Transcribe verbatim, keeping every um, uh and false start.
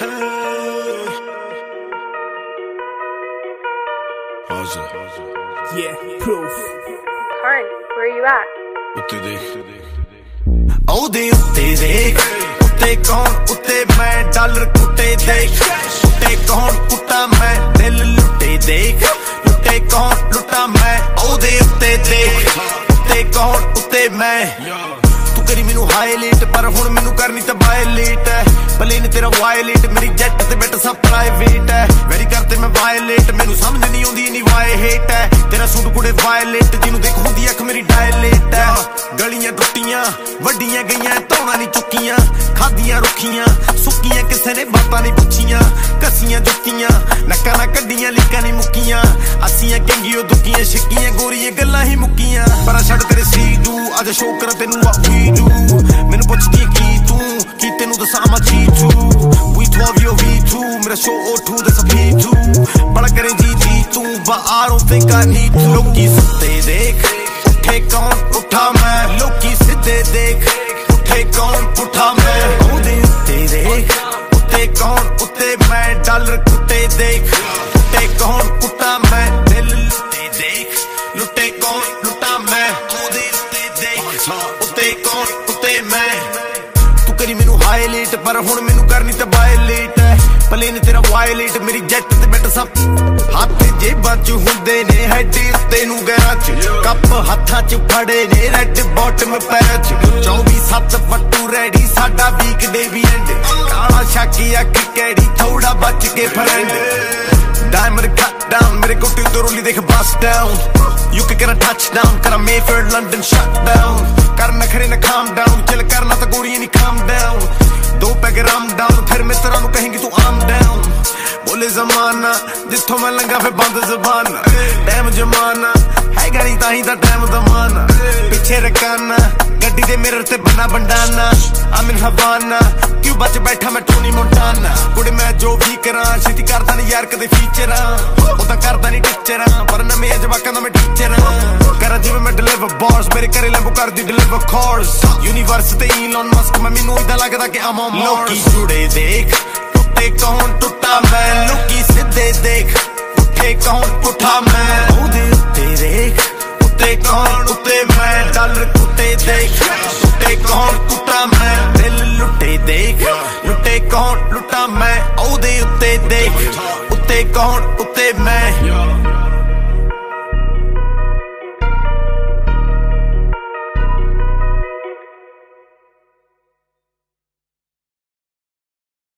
Yeah, proof. Karn, where are you at? उत्ते देख औदे उत्ते देख उत्ते कौन उत्ते मैं डॉलर कुटे देख उत्ते कौन कुटा मैं दिल लुटे देख लुटे कौन लुटा मैं औदे उत्ते देख उत्ते कौन उत्ते मैं तू करी मैनू हाईलाइट पर हुण मैनू करनी ते वायलेट है प्लेन तेरा वायलेट मेरी जेट ते बैठ सब प्राइवेट है वेरी करते मैं वायलेट मैनू समझ नहीं आउंदी इन्नी वाय हेट है तेरा सूट कुड़े वायलेट जिन्नू देख हुंदी अख मेरी डायलेट है गलियां टुटियां वड्डियां गईयां धौणा नहीं चुक्कियां खादियां रुखियां सुक्कियां किसे ने बातां नहीं पुछियां कसियां जुत्तियां नक्कां ना कड्डियां लीकां नहीं मुक्कियां असियां कंगियो दुक्कियां शिक्कियां गोरियां गल्लां ही मुक्कियां पर छड़ तेरे सीडू अज शो कर तेनू आ वी डू मैनू पुछदी की तू की तेनू दसां मैं G two V twelve your V two मेरा show O two that's a P two बड़ा करे जी जी तू but I don't think I need to लोकी सुत्ते देख उठे कौन उठा मैं लोकी सिद्धे देख उठे कौन उठा मैं औदे उत्ते देख उत्ते कौन उत्ते मैं डॉलर कुटे देख उत्ते कौन कुटा मैं दिल लुटे देख लुटे कौन लुटा मैं औदे उत्ते देख उत्ते कौन उत्ते मैं तू करी मैनू हाईलाइट पर हुण मैनू करनी ते वायलेट है प्लेन तेरा वायलेट मेरी जेट ते बैठ सब हाथ जेबां च हुंदे ने हेड उत्ते नू गया च कप हत्थां च फड़े ने रेड बॉटम पैर च चौबीस सत्त पट्टू रेडी साडा वीक डे भी एंड काला शाकी अख कैडी थोड़ा बच के फ्रेंड डायमंड कट डाउन मेरे गोटे तो रोली देख बस down you can touch down करा मेफेयर लंडन शट डाउन कर नखरे न काम डाउन चिल करना तो गोरी नहीं काम डाउन दो पैग राम डाउन फिर मित्रा नू कहेंगी तू आम डाउन बोले जमाना जिथों मैं लंघा फिर बंद जबाना टाइम जमाना है गरी ताही दा टाइम दमाना पिछे रकाना गड्डी दे मिरर ते बना बंडाना आमिन हवाना क्यों बच बैठा मैं टोनी मोंटाना कुड़े मैं जो भी करा छेती करदा नहीं यार कदे फीचर ओदा करदा नहीं टीचर पर नवे जवाकां दा मैं टीचर करा जिवें मैं डिलीवर बॉर्स मेरे घरे लैंबो कर दी डिलीवर कॉर्स यूनिवर्स ते ईलॉन मस्क मैं मैनू इदां लगदा कि I'm on Mars लोकी जुड़े देख टुटे कौन टुटा मैं लोकी सिद्धे देख उठे कौन उठा मैं औदे उत्ते देख उत्ते कौन उत्ते मैं डॉलर कुटे देख उत्ते कौन कुटा मैं दिल लुटे देख लुटे कौन लुटा मैं औदे उत्ते देख उत्ते कौन उत्ते मैं